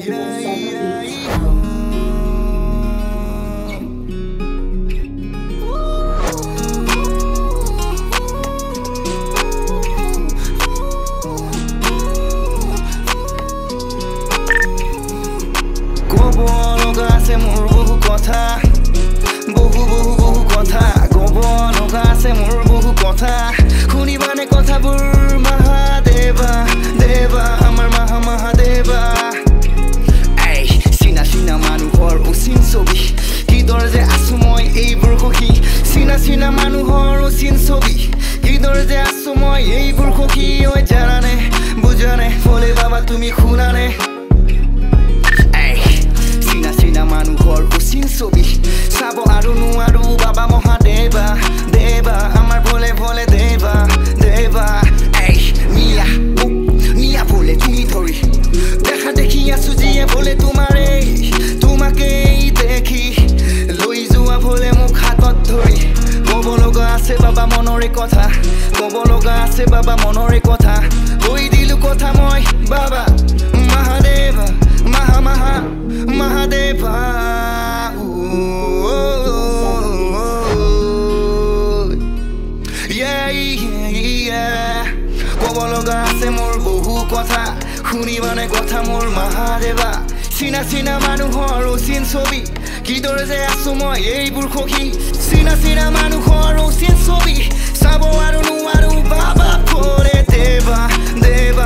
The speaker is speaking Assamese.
ক'ব লগা আছে মোৰ বহু কথা বহু কথা ক'ব লগা আছে মোৰ বহু কথা শুনিবানে কথাবোৰ মহাদেৱা দেৱা আমাৰ মহাদেৱা এই চিনা মানুহৰ উচিন ছবি কিদৰে যে আছো মই এইবোৰ সখী চিনা মানুহৰ উচিন ছবি কিদৰে যে আছো মই এইবোৰ সখী ঐ জানানে বুজানে ফলে বাবা তুমি শুনানে মানুহৰ উচিন ছবি চাব আৰু নোৱাৰো বাবা মহাদেৱা দেৱা আমাৰ ভলে ভলে দেৱা দেৱা এই মিয়া ভলে তুমি ধৰি দেখা দেখি আছো যিয়ে ভলে তোমাকেই দেখি লৈ যোৱা ভলে মোক হাতত ধৰি ক'ব লগা আছে বাবা মনৰে কথা ক'ব লগা আছে বাবা মনৰে কথা কৈ দিলো কথা মই বাবা মহাদেৱা মহাদেৱা ক'ব লগা আছে মোৰ বহু কথা শুনিবানে কথা মোৰ মহাদেৱা চিনা মানুহৰ উচিন ছবি কিদৰে যে আছো মই এইবোৰ সখী চিনা মানুহৰ উচিন ছবি চাব আৰু নোৱাৰো বাবা ভলে দেৱা দেৱা